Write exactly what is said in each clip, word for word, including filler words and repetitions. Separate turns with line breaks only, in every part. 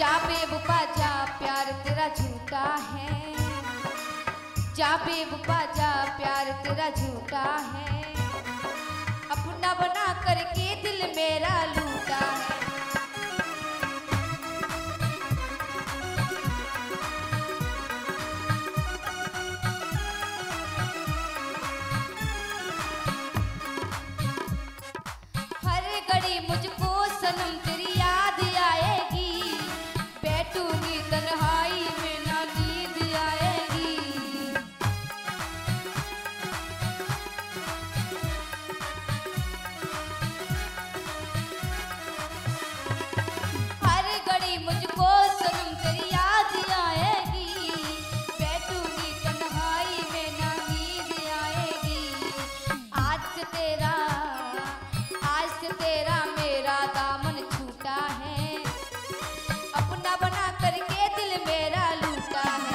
जा बेवफा जा प्यार तेरा झूठा है, जा बेवफा जा प्यार तेरा झूठा है, अपना बना करके दिल मेरा लूटा है। हर घड़ी मुझको सनम तेरी याद आएगी, बैठूंगी तन्हाई में ना नींद आएगी। हर घड़ी मुझको सनम तेरी याद आएगी, बैठूंगी तन्हाई में ना नींद आएगी। आज से तेरा आज से तेरा मेरा दामन छूटा है, अपना बना करके दिल मेरा लूटा है।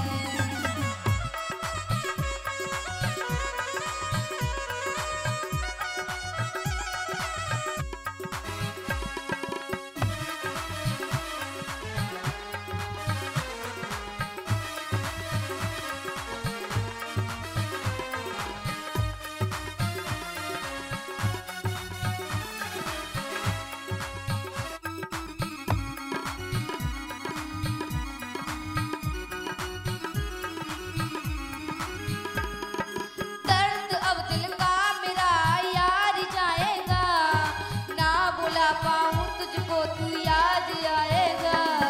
दर्द अब दिल का मेरा यार जाएगा, ना बुला पाऊं तुझको तू याद आएगा।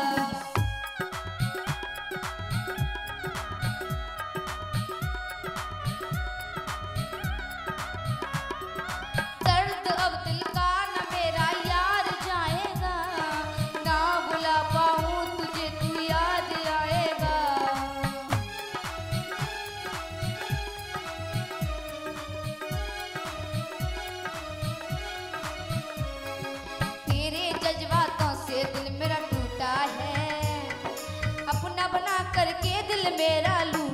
दर्द अब दिल का ना मेरा यार जाएगा, ना बुला पाऊं तुझे तू याद आएगा। तेरे जज्बातों से दिल मेरा टूटा है, अपना बना करके दिल मेरा लूटा